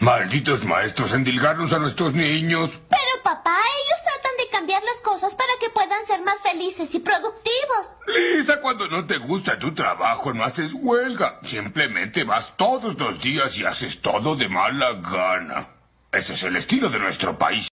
Malditos maestros, endilgarnos a nuestros niños. Pero papá, ellos tratan de cambiar las cosas para que puedan ser más felices y productivos. Lisa, cuando no te gusta tu trabajo, no haces huelga. Simplemente vas todos los días y haces todo de mala gana. Ese es el estilo de nuestro país.